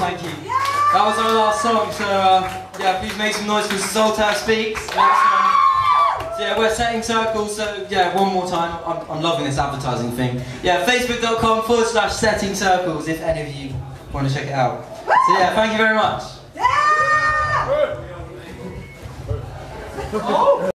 thank you. That was our last song, so yeah, please make some noise for Zoltan Speaks. So yeah, we're setting circles, so yeah, one more time. I'm loving this advertising thing. Yeah, facebook.com/setting circles if any of you want to check it out. So yeah, thank you very much.